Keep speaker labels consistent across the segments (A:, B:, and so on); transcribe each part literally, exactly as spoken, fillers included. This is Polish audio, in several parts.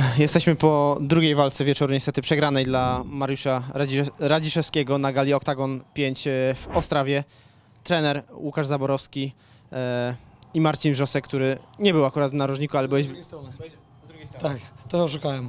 A: Jesteśmy po drugiej walce wieczoru, niestety przegranej dla Mariusza Radziszewskiego na gali Oktagon pięć w Ostrawie. Trener Łukasz Zaborowski e, i Marcin Wrzosek, który nie był akurat w narożniku, ale byłeś... Z drugiej strony. Byłeś z drugiej strony.
B: Tak, to oszukałem.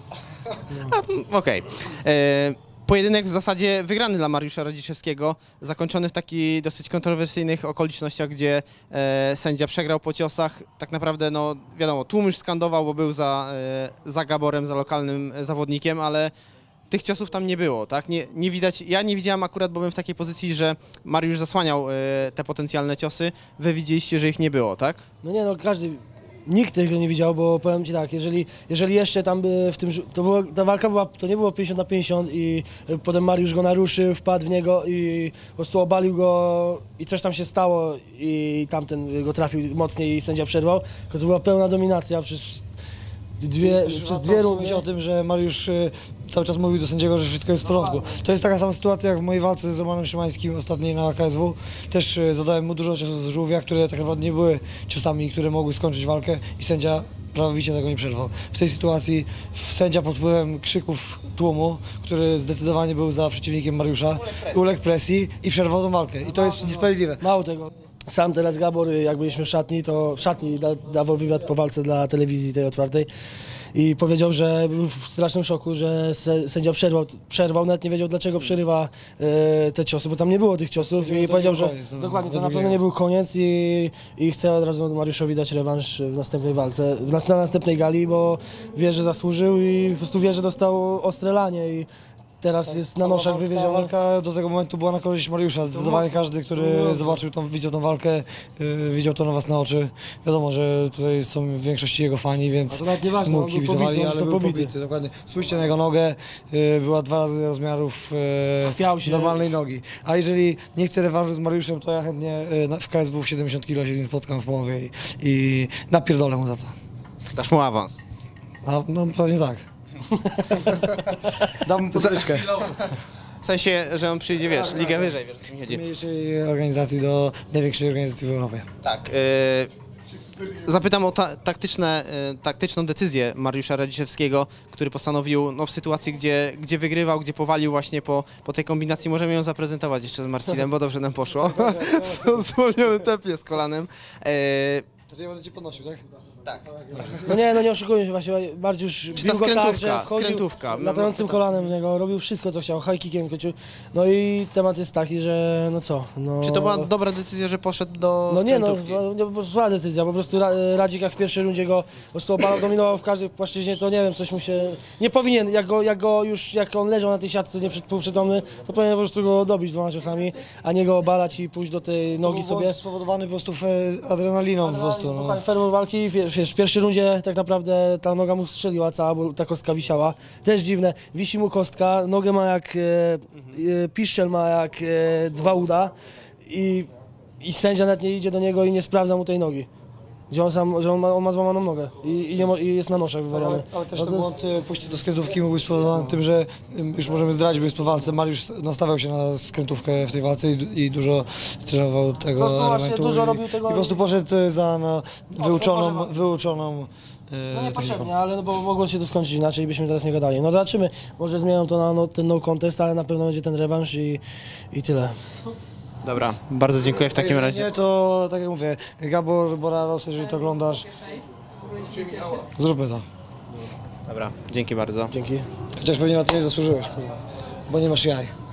A: No. Okej. Okay. Pojedynek w zasadzie wygrany dla Mariusza Radziszewskiego, zakończony w takich dosyć kontrowersyjnych okolicznościach, gdzie e, sędzia przegrał po ciosach. Tak naprawdę, no wiadomo, tłum już skandował, bo był za, e, za Gaborem, za lokalnym zawodnikiem, ale tych ciosów tam nie było, tak? Nie, nie widać, ja nie widziałem akurat, bo byłem w takiej pozycji, że Mariusz zasłaniał e, te potencjalne ciosy. Wy widzieliście, że ich nie było, tak?
C: No nie, no każdy... Nikt tego nie widział, bo powiem Ci tak, jeżeli, jeżeli jeszcze tam by w tym, to było, ta walka była, to nie było pięćdziesiąt na pięćdziesiąt i potem Mariusz go naruszył, wpadł w niego i po prostu obalił go i coś tam się stało i tamten go trafił mocniej i sędzia przerwał, to była pełna dominacja przez dwie, przez dwie rundy.
B: O tym, że Mariusz cały czas mówił do sędziego, że wszystko jest w porządku. To jest taka sama sytuacja jak w mojej walce z Romanem Szymańskim ostatniej na K S W. Też zadałem mu dużo ciosów z żółwia, które tak naprawdę nie były ciosami, które mogły skończyć walkę i sędzia prawowicie tego nie przerwał. W tej sytuacji sędzia pod wpływem krzyków tłumu, który zdecydowanie był za przeciwnikiem Mariusza, uległ presji i przerwał tą walkę. I to jest niesprawiedliwe.
C: Mało tego. Sam teraz Gabor, jak byliśmy w szatni, to w szatni da, dawał wywiad po walce dla telewizji tej otwartej i powiedział, że był w strasznym szoku, że sędzia przerwał, przerwał nawet nie wiedział, dlaczego przerywa e, te ciosy, bo tam nie było tych ciosów i powiedział, że koniec, no, dokładnie, to na pewno nie był koniec i, i chce od razu Mariuszowi dać rewanż w następnej walce, w, na, na następnej gali, bo wie, że zasłużył i po prostu wie, że dostał ostre lanie i teraz tak, jest na noszach wywieziony.
B: Walka do tego momentu była na korzyść Mariusza. Zdecydowanie każdy, który no, zobaczył tą, widział tą walkę, yy, widział to na własne oczy. Wiadomo, że tutaj są w większości jego fani, więc mu kibicowali, ale był pobity. Dokładnie. Spójrzcie na jego nogę, yy, była dwa razy rozmiarów yy, normalnej nogi. A jeżeli nie chce rewanżu z Mariuszem, to ja chętnie yy, w K S W w siedemdziesiąt kilo się z nim spotkam w połowie i, i napierdolę mu za to.
A: Dasz mu awans?
B: A, no pewnie tak. Dam mu podwyżkę.
A: W sensie, że on przyjdzie, wiesz, ligę wyżej, wiesz, o co mi chodzi.
B: Z mniejszej organizacji do największej organizacji w Europie.
A: Tak. Yy, zapytam o ta, taktyczne, yy, taktyczną decyzję Mariusza Radziszewskiego, który postanowił, no w sytuacji, gdzie, gdzie wygrywał, gdzie powalił właśnie po, po tej kombinacji. Możemy ją zaprezentować jeszcze z Marcinem, bo dobrze nam poszło. Zwolniony tepie z kolanem. Yy,
B: To ja będę cię podnosił, tak?
A: Tak.
C: No nie, no nie oszukujmy się właśnie, Mariusz
A: Czy ta
C: bił go tak, że
A: skrętówka,
C: wchodził
A: skrętówka.
C: latającym
A: No,
C: kolanem w niego, robił wszystko co chciał, high kickiem kończył. No i temat jest taki, że no co, no...
A: Czy to była dobra decyzja, że poszedł do
C: No nie no,
A: skrętówki?
C: no, zła decyzja, po prostu Radzik jak w pierwszej rundzie go po prostu obalał, dominował w każdej płaszczyźnie, to nie wiem, coś mu się... Nie powinien, jak go, jak go już, jak on leżał na tej siatce nie półprzytomny, to powinien po prostu go dobić dwoma ciosami, a nie go obalać i pójść do tej nogi
B: to
C: sobie.
B: spowodowany po prostu adrenaliną po prostu. No.
C: Ferwor walki, wiesz, wiesz, w pierwszej rundzie tak naprawdę ta noga mu strzeliła cała, bo ta kostka wisiała. Też dziwne, wisi mu kostka, nogę ma jak, e, e, piszczel ma jak e, dwa uda i, i sędzia nawet nie idzie do niego i nie sprawdza mu tej nogi. Gdzie on, sam, że on, ma, on ma złamaną nogę i, i, nie mo, i jest na noszach wywalony.
B: Ale, ale też
C: no
B: ten
C: to
B: błąd jest... pójście do skrętówki mógł być spowodowany tym, że już możemy zdradzić, bo jest po walce. Mariusz nastawiał się na skrętówkę w tej walce i, i dużo trenował tego
C: po
B: elementu
C: dużo
B: i,
C: robił tego...
B: i po prostu poszedł za no, wyuczoną, wyuczoną
C: No niepotrzebnie, ale no bo mogło się to skończyć inaczej i byśmy teraz nie gadali. No zobaczymy, może zmienią to na no, ten no contest, ale na pewno będzie ten rewanż i, i tyle.
A: Dobra, bardzo dziękuję w takim
B: Jeżeli
A: razie.
B: nie, to tak jak mówię, Gabor Boraros, jeżeli to oglądasz, zróbmy to.
A: Dobra, dzięki bardzo.
C: Dzięki.
B: Chociaż pewnie na to nie zasłużyłeś, bo nie masz jaj.